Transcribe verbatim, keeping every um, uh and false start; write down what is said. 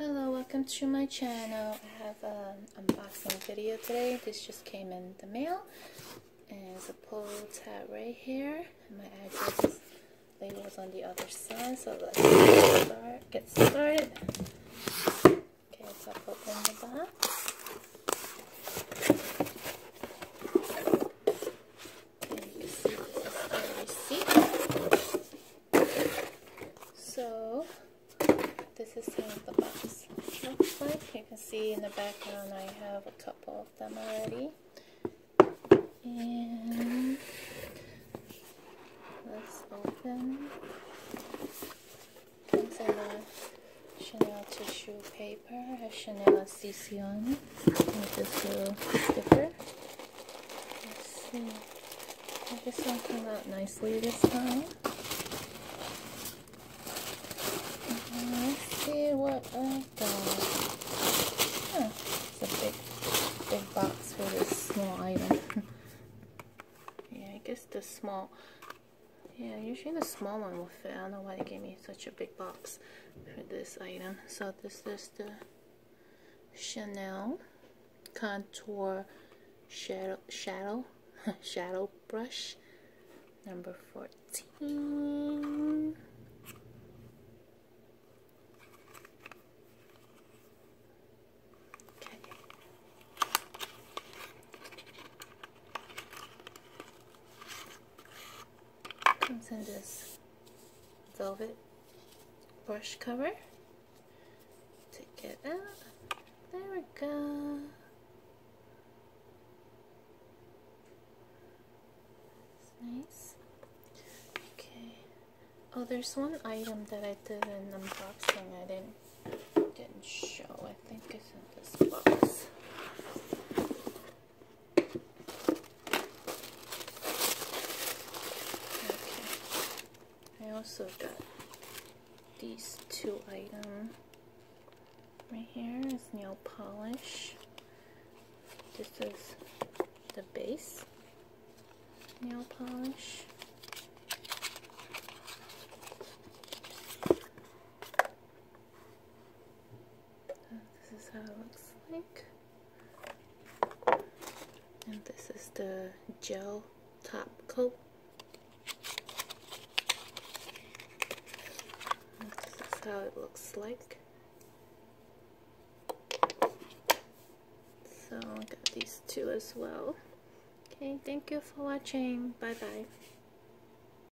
Hello, welcome to my channel. I have an unboxing video today. This just came in the mail, and it's a pull tab right here. My address label is on the other side, so let's start, get started. Okay, so I'll open the box. And you can see this is the receipt. So this is how the box looks like. You can see in the background I have a couple of them already. And let's open. Comes in a Chanel tissue paper. I have Chanel Assisi on it with this little sticker. Let's see. I guess this one came out nicely this time. Let's see what I got. Huh, it's a big, big box for this small item. Yeah, I guess the small, yeah, usually the small one will fit. I don't know why they gave me such a big box for this item. So this is the Chanel Contour Shadow, Shadow, Shadow Brush, number fourteen. Comes in this velvet brush cover. Take it out. There we go. It's nice. Okay. Oh, there's one item that I did in unboxing I didn't didn't show. I think it's in this box. I also got these two items. Right here is nail polish. This is the base nail polish. This is how it looks like. And this is the gel top coat. How it looks like. So I got these two as well. Okay, thank you for watching. Bye bye.